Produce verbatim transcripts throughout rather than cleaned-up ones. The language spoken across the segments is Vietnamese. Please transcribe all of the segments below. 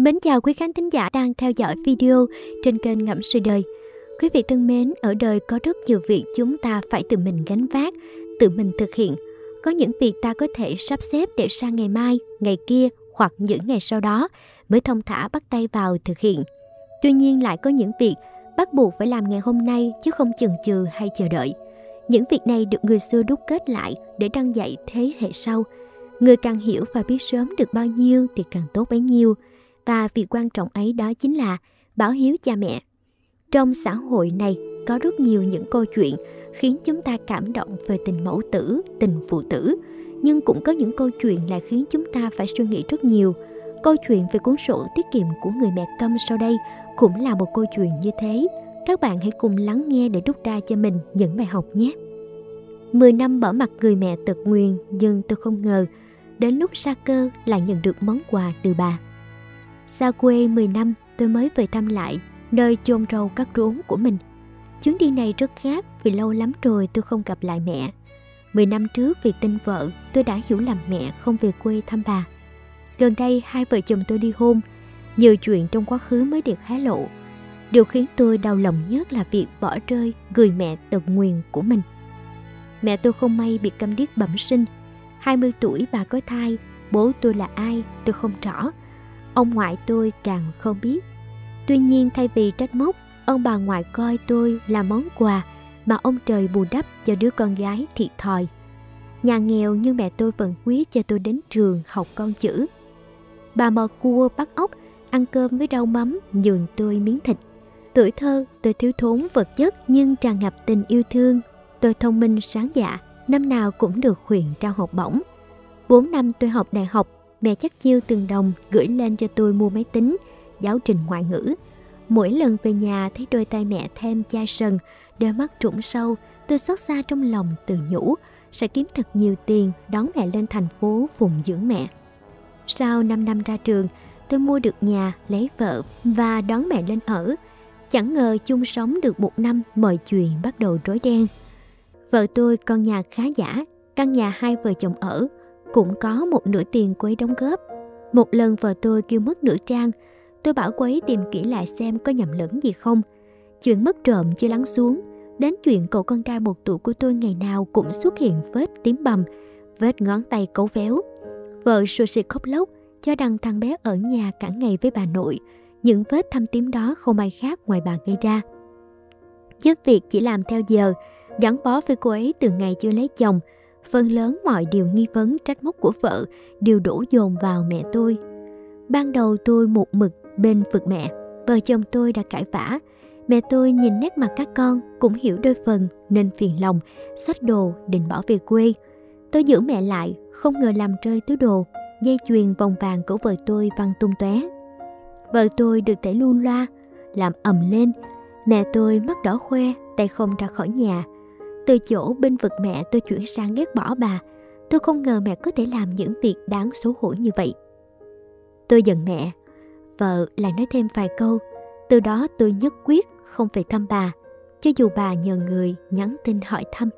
Mến chào quý khán thính giả đang theo dõi video trên kênh Ngẫm Sự Đời. Quý vị thân mến, ở đời có rất nhiều việc chúng ta phải tự mình gánh vác, tự mình thực hiện. Có những việc ta có thể sắp xếp để sang ngày mai, ngày kia hoặc những ngày sau đó mới thông thả bắt tay vào thực hiện. Tuy nhiên lại có những việc bắt buộc phải làm ngày hôm nay chứ không chần chừ hay chờ đợi. Những việc này được người xưa đúc kết lại để răn dạy thế hệ sau. Người càng hiểu và biết sớm được bao nhiêu thì càng tốt bấy nhiêu. Và việc quan trọng ấy đó chính là báo hiếu cha mẹ. Trong xã hội này có rất nhiều những câu chuyện khiến chúng ta cảm động về tình mẫu tử, tình phụ tử. Nhưng cũng có những câu chuyện lại khiến chúng ta phải suy nghĩ rất nhiều. Câu chuyện về cuốn sổ tiết kiệm của người mẹ Câm sau đây cũng là một câu chuyện như thế. Các bạn hãy cùng lắng nghe để rút ra cho mình những bài học nhé. mười năm bỏ mặc người mẹ tật nguyền, nhưng tôi không ngờ đến lúc sa cơ lại nhận được món quà từ bà. Xa quê mười năm, tôi mới về thăm lại nơi chôn râu cắt rốn của mình. Chuyến đi này rất khác vì lâu lắm rồi tôi không gặp lại mẹ. Mười năm trước vì tin vợ, tôi đã hiểu lầm mẹ không về quê thăm bà. Gần đây hai vợ chồng tôi ly hôn, nhiều chuyện trong quá khứ mới được hé lộ. Điều khiến tôi đau lòng nhất là việc bỏ rơi người mẹ tật nguyền của mình. Mẹ tôi không may bị câm điếc bẩm sinh. hai mươi tuổi bà có thai, bố tôi là ai tôi không rõ. Ông ngoại tôi càng không biết. Tuy nhiên thay vì trách móc, ông bà ngoại coi tôi là món quà mà ông trời bù đắp cho đứa con gái thiệt thòi. Nhà nghèo nhưng mẹ tôi vẫn quyết cho tôi đến trường học con chữ. Bà mò cua bắt ốc, ăn cơm với rau mắm, nhường tôi miếng thịt. Tuổi thơ tôi thiếu thốn vật chất nhưng tràn ngập tình yêu thương. Tôi thông minh sáng dạ, năm nào cũng được huyện trao học bổng. Bốn năm tôi học đại học, mẹ chắc chiêu từng đồng gửi lên cho tôi mua máy tính, giáo trình ngoại ngữ. Mỗi lần về nhà thấy đôi tay mẹ thêm chai sần, đôi mắt trũng sâu, tôi xót xa trong lòng tự nhủ sẽ kiếm thật nhiều tiền đón mẹ lên thành phố phụng dưỡng mẹ. Sau năm năm ra trường, tôi mua được nhà, lấy vợ và đón mẹ lên ở. Chẳng ngờ chung sống được một năm mọi chuyện bắt đầu rối ren. Vợ tôi con nhà khá giả, căn nhà hai vợ chồng ở, cũng có một nửa tiền cô ấy đóng góp. Một lần vợ tôi kêu mất nửa trang, tôi bảo cô ấy tìm kỹ lại xem có nhầm lẫn gì không. Chuyện mất trộm chưa lắng xuống, đến chuyện cậu con trai một tuổi của tôi ngày nào cũng xuất hiện vết tím bầm, vết ngón tay cấu véo. Vợ sùi sụt khóc lóc, cho rằng thằng bé ở nhà cả ngày với bà nội. Những vết thâm tím đó không ai khác ngoài bà gây ra. Giúp việc chỉ làm theo giờ, gắn bó với cô ấy từ ngày chưa lấy chồng. Phần lớn mọi điều nghi vấn trách móc của vợ đều đổ dồn vào mẹ tôi. Ban đầu tôi một mực bên vực mẹ, vợ chồng tôi đã cãi vã. Mẹ tôi nhìn nét mặt các con cũng hiểu đôi phần nên phiền lòng, xách đồ định bỏ về quê. Tôi giữ mẹ lại, không ngờ làm rơi túi đồ, dây chuyền vòng vàng của vợ tôi văng tung tóe. Vợ tôi được tẩy lu loa, làm ầm lên. Mẹ tôi mắt đỏ khoe, tay không ra khỏi nhà. Từ chỗ bên vực mẹ tôi chuyển sang ghét bỏ bà. Tôi không ngờ mẹ có thể làm những việc đáng xấu hổ như vậy. Tôi giận mẹ. Vợ lại nói thêm vài câu. Từ đó tôi nhất quyết không về thăm bà, cho dù bà nhờ người nhắn tin hỏi thăm.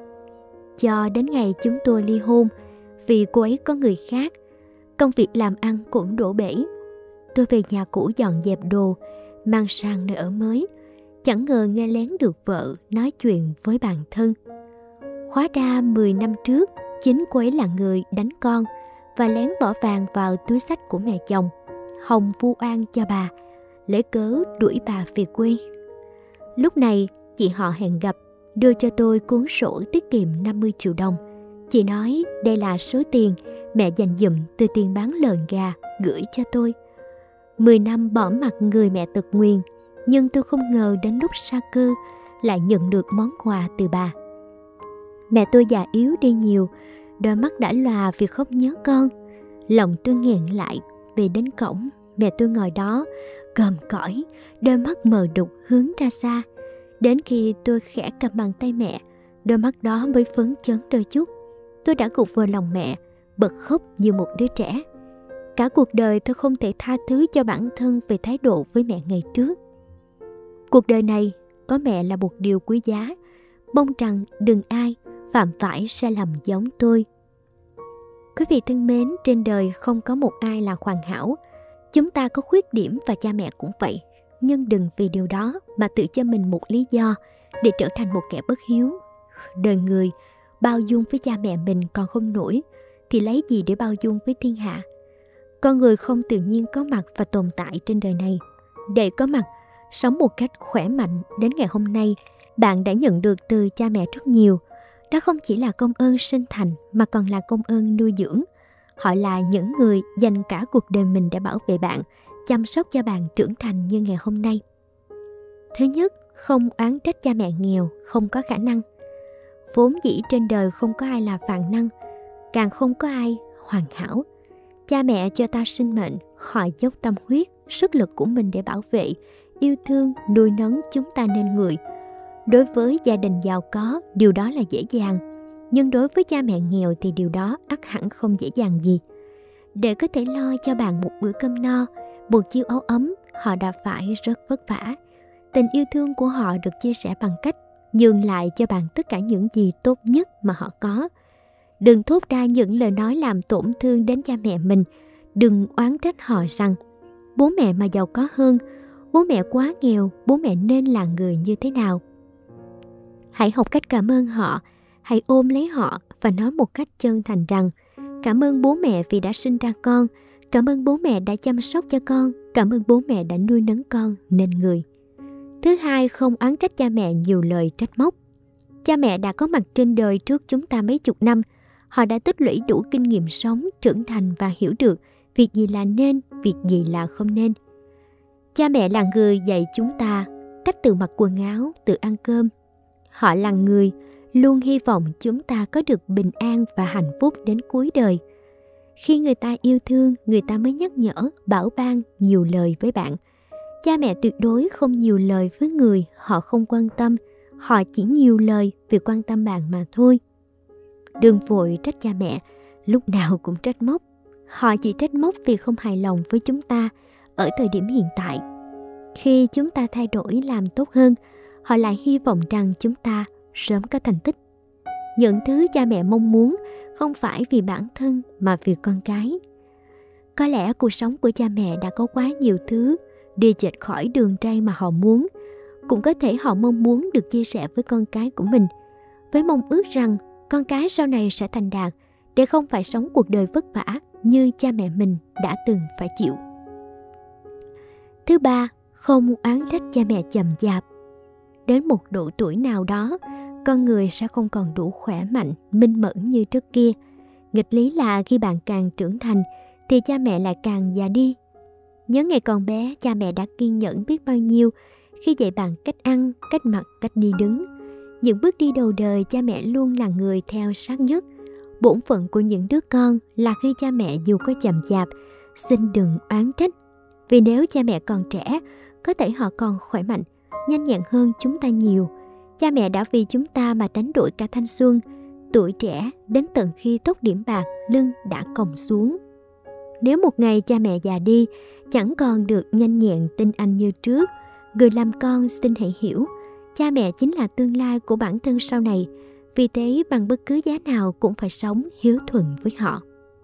Cho đến ngày chúng tôi ly hôn, vì cô ấy có người khác, công việc làm ăn cũng đổ bể. Tôi về nhà cũ dọn dẹp đồ, mang sang nơi ở mới. Chẳng ngờ nghe lén được vợ nói chuyện với bạn thân. Hóa ra mười năm trước, chính cô ấy là người đánh con và lén bỏ vàng vào túi xách của mẹ chồng, hòng vu oan cho bà, lấy cớ đuổi bà về quê. Lúc này, chị họ hẹn gặp, đưa cho tôi cuốn sổ tiết kiệm năm mươi triệu đồng. Chị nói đây là số tiền mẹ dành dụm từ tiền bán lợn gà gửi cho tôi. Mười năm bỏ mặc người mẹ tật nguyền, nhưng tôi không ngờ đến lúc sa cơ lại nhận được món quà từ bà. Mẹ tôi già yếu đi nhiều, đôi mắt đã lòa vì khóc nhớ con. Lòng tôi nghẹn lại, về đến cổng, mẹ tôi ngồi đó, còm cõi, đôi mắt mờ đục hướng ra xa. Đến khi tôi khẽ cầm bàn tay mẹ, đôi mắt đó mới phấn chấn đôi chút. Tôi đã gục vào lòng mẹ, bật khóc như một đứa trẻ. Cả cuộc đời tôi không thể tha thứ cho bản thân về thái độ với mẹ ngày trước. Cuộc đời này có mẹ là một điều quý giá. Mong rằng đừng ai phạm phải sai lầm giống tôi. Quý vị thân mến, trên đời không có một ai là hoàn hảo. Chúng ta có khuyết điểm và cha mẹ cũng vậy, nhưng đừng vì điều đó mà tự cho mình một lý do để trở thành một kẻ bất hiếu. Đời người bao dung với cha mẹ mình còn không nổi, thì lấy gì để bao dung với thiên hạ? Con người không tự nhiên có mặt và tồn tại trên đời này. Để có mặt, sống một cách khỏe mạnh đến ngày hôm nay, bạn đã nhận được từ cha mẹ rất nhiều. Đó không chỉ là công ơn sinh thành mà còn là công ơn nuôi dưỡng. Họ là những người dành cả cuộc đời mình để bảo vệ bạn, chăm sóc cho bạn trưởng thành như ngày hôm nay. Thứ nhất, không oán trách cha mẹ nghèo, không có khả năng. Vốn dĩ trên đời không có ai là vạn năng, càng không có ai hoàn hảo. Cha mẹ cho ta sinh mệnh, họ dốc tâm huyết, sức lực của mình để bảo vệ, yêu thương, nuôi nấng chúng ta nên người. Đối với gia đình giàu có, điều đó là dễ dàng. Nhưng đối với cha mẹ nghèo thì điều đó ắt hẳn không dễ dàng gì. Để có thể lo cho bạn một bữa cơm no, một chiếc áo ấm, họ đã phải rất vất vả. Tình yêu thương của họ được chia sẻ bằng cách nhường lại cho bạn tất cả những gì tốt nhất mà họ có. Đừng thốt ra những lời nói làm tổn thương đến cha mẹ mình. Đừng oán trách họ rằng bố mẹ mà giàu có hơn, bố mẹ quá nghèo, bố mẹ nên là người như thế nào. Hãy học cách cảm ơn họ, hãy ôm lấy họ và nói một cách chân thành rằng cảm ơn bố mẹ vì đã sinh ra con, cảm ơn bố mẹ đã chăm sóc cho con, cảm ơn bố mẹ đã nuôi nấng con nên người. Thứ hai, không oán trách cha mẹ nhiều lời trách móc. Cha mẹ đã có mặt trên đời trước chúng ta mấy chục năm. Họ đã tích lũy đủ kinh nghiệm sống, trưởng thành và hiểu được việc gì là nên, việc gì là không nên. Cha mẹ là người dạy chúng ta cách tự mặc quần áo, tự ăn cơm. Họ là người luôn hy vọng chúng ta có được bình an và hạnh phúc đến cuối đời. Khi người ta yêu thương, người ta mới nhắc nhở, bảo ban nhiều lời với bạn. Cha mẹ tuyệt đối không nhiều lời với người họ không quan tâm. Họ chỉ nhiều lời vì quan tâm bạn mà thôi. Đừng vội trách cha mẹ, lúc nào cũng trách móc. Họ chỉ trách móc vì không hài lòng với chúng ta ở thời điểm hiện tại. Khi chúng ta thay đổi làm tốt hơn, họ lại hy vọng rằng chúng ta sớm có thành tích. Những thứ cha mẹ mong muốn không phải vì bản thân mà vì con cái. Có lẽ cuộc sống của cha mẹ đã có quá nhiều thứ đi chệch khỏi đường ray mà họ muốn. Cũng có thể họ mong muốn được chia sẻ với con cái của mình, với mong ước rằng con cái sau này sẽ thành đạt để không phải sống cuộc đời vất vả như cha mẹ mình đã từng phải chịu. Thứ ba, không oán trách cha mẹ chậm chạp. Đến một độ tuổi nào đó, con người sẽ không còn đủ khỏe mạnh, minh mẫn như trước kia. Nghịch lý là khi bạn càng trưởng thành thì cha mẹ lại càng già đi. Nhớ ngày còn bé, cha mẹ đã kiên nhẫn biết bao nhiêu khi dạy bạn cách ăn, cách mặc, cách đi đứng. Những bước đi đầu đời, cha mẹ luôn là người theo sát nhất. Bổn phận của những đứa con là khi cha mẹ dù có chậm chạp, xin đừng oán trách. Vì nếu cha mẹ còn trẻ, có thể họ còn khỏe mạnh, nhanh nhẹn hơn chúng ta nhiều. Cha mẹ đã vì chúng ta mà đánh đổi cả thanh xuân, tuổi trẻ đến tận khi tóc điểm bạc, lưng đã còng xuống. Nếu một ngày cha mẹ già đi, chẳng còn được nhanh nhẹn tinh anh như trước, người làm con xin hãy hiểu, cha mẹ chính là tương lai của bản thân sau này. Vì thế bằng bất cứ giá nào cũng phải sống hiếu thuận với họ.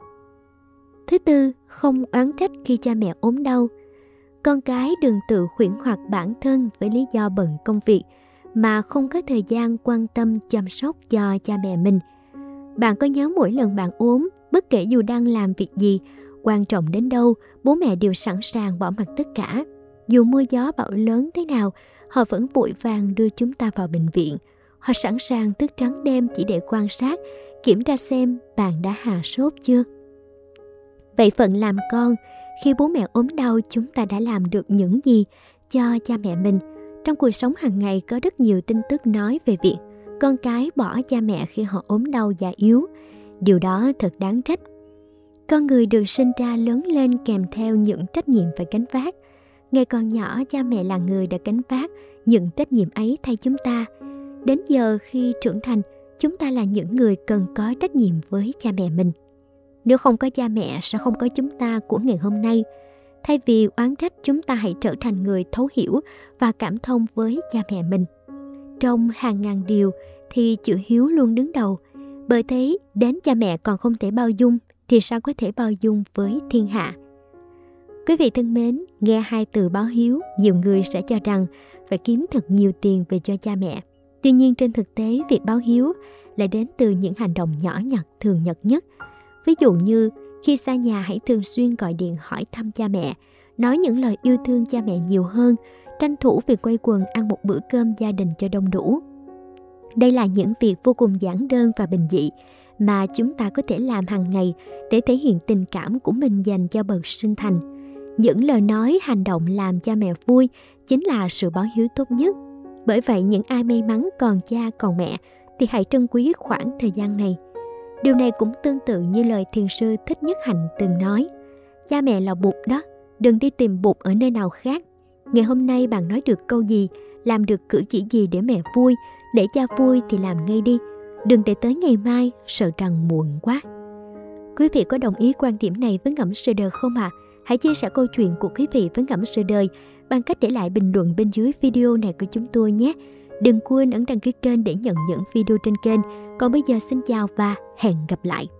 Thứ tư, không oán trách khi cha mẹ ốm đau. Con cái đừng tự khuyển hoặc bản thân với lý do bận công việc mà không có thời gian quan tâm chăm sóc cho cha mẹ mình. Bạn có nhớ mỗi lần bạn ốm, bất kể dù đang làm việc gì, quan trọng đến đâu, bố mẹ đều sẵn sàng bỏ mặc tất cả. Dù mưa gió bão lớn thế nào, họ vẫn vội vàng đưa chúng ta vào bệnh viện. Họ sẵn sàng thức trắng đêm chỉ để quan sát, kiểm tra xem bạn đã hạ sốt chưa. Vậy phận làm con, khi bố mẹ ốm đau chúng ta đã làm được những gì cho cha mẹ mình? Trong cuộc sống hàng ngày có rất nhiều tin tức nói về việc con cái bỏ cha mẹ khi họ ốm đau già yếu. Điều đó thật đáng trách. Con người được sinh ra lớn lên kèm theo những trách nhiệm phải gánh vác. Ngày còn nhỏ, cha mẹ là người đã gánh vác những trách nhiệm ấy thay chúng ta. Đến giờ khi trưởng thành, chúng ta là những người cần có trách nhiệm với cha mẹ mình. Nếu không có cha mẹ, sẽ không có chúng ta của ngày hôm nay. Thay vì oán trách, chúng ta hãy trở thành người thấu hiểu và cảm thông với cha mẹ mình. Trong hàng ngàn điều thì chữ hiếu luôn đứng đầu. Bởi thế, đến cha mẹ còn không thể bao dung, thì sao có thể bao dung với thiên hạ? Quý vị thân mến, nghe hai từ báo hiếu, nhiều người sẽ cho rằng phải kiếm thật nhiều tiền về cho cha mẹ. Tuy nhiên trên thực tế, việc báo hiếu lại đến từ những hành động nhỏ nhặt thường nhật nhất. Ví dụ như khi xa nhà hãy thường xuyên gọi điện hỏi thăm cha mẹ, nói những lời yêu thương cha mẹ nhiều hơn, tranh thủ việc quây quần ăn một bữa cơm gia đình cho đông đủ. Đây là những việc vô cùng giản đơn và bình dị mà chúng ta có thể làm hàng ngày để thể hiện tình cảm của mình dành cho bậc sinh thành. Những lời nói, hành động làm cha mẹ vui chính là sự báo hiếu tốt nhất. Bởi vậy, những ai may mắn còn cha còn mẹ thì hãy trân quý khoảng thời gian này. Điều này cũng tương tự như lời thiền sư Thích Nhất Hạnh từng nói: cha mẹ là Bụt đó, đừng đi tìm Bụt ở nơi nào khác. Ngày hôm nay bạn nói được câu gì, làm được cử chỉ gì để mẹ vui, để cha vui thì làm ngay đi. Đừng để tới ngày mai sợ rằng muộn quá. Quý vị có đồng ý quan điểm này với Ngẫm Sự Đời không ạ? À? Hãy chia sẻ câu chuyện của quý vị với Ngẫm Sự Đời bằng cách để lại bình luận bên dưới video này của chúng tôi nhé. Đừng quên ấn đăng ký kênh để nhận những video trên kênh. Còn bây giờ xin chào và hẹn gặp lại.